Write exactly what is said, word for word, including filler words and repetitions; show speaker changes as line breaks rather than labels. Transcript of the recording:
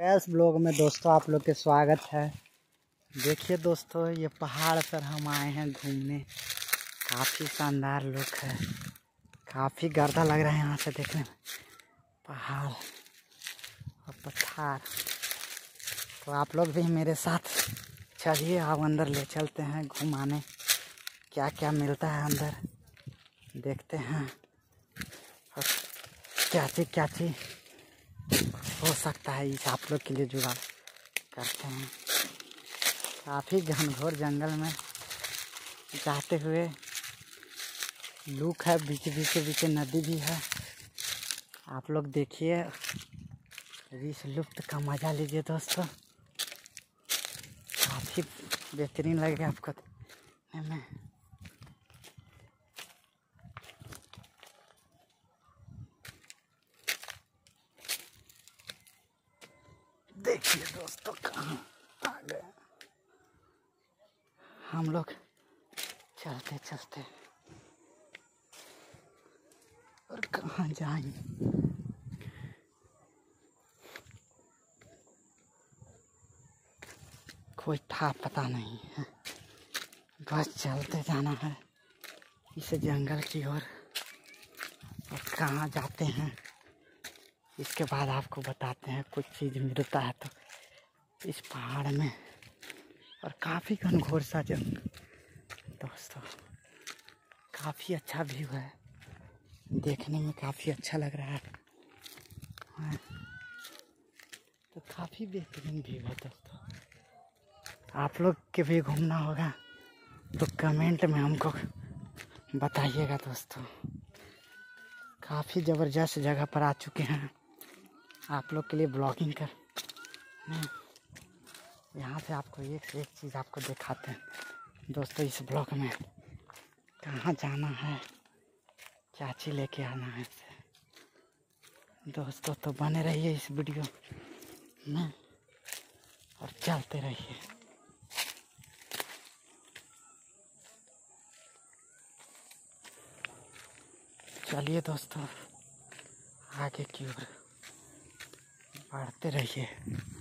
कैस blog में दोस्तों आप लोग के स्वागत है। देखिए दोस्तों, ये पहाड़ पर हम आए हैं घूमने। काफ़ी शानदार लुक है, काफ़ी गर्दा लग रहा है यहाँ से देखने में, पहाड़ और पत्थर। तो आप लोग भी मेरे साथ चलिए, आप अंदर ले चलते हैं घुमाने। क्या क्या मिलता है अंदर देखते हैं, और क्या चीज़ क्या चीज़ हो सकता है इस आप लोग के लिए जुगाड़ करते हैं। काफ़ी घनघोर जंगल में जाते हुए लुक है, बीच बीच बीच नदी भी है। आप लोग देखिए, इस लुप्त का मज़ा लीजिए दोस्तों। काफ़ी बेहतरीन लगेगा आपको देखने में। देखिए दोस्तों, कहाँ आ गए हम लोग चलते चलते, और कहाँ जाएंगे कोई था पता नहीं है, बस चलते जाना है इस जंगल की ओर। और, और कहाँ जाते हैं इसके बाद आपको बताते हैं। कुछ चीज़ मिलता है तो इस पहाड़ में, और काफ़ी घनघोर सा जंगल दोस्तों। काफ़ी अच्छा व्यू है, देखने में काफ़ी अच्छा लग रहा है, तो काफ़ी बेहतरीन व्यू है दोस्तों। आप लोग के भी घूमना होगा तो कमेंट में हमको बताइएगा दोस्तों। काफ़ी ज़बरदस्त जगह पर आ चुके हैं आप लोग के लिए ब्लॉगिंग कर। यहाँ से आपको एक से एक चीज़ आपको दिखाते हैं दोस्तों इस ब्लॉग में। कहाँ जाना है, क्या चीज़ लेके आना है दोस्तों, तो बने रहिए इस वीडियो में और चलते रहिए। चलिए दोस्तों, आगे की ओर बढ़ते रहिए।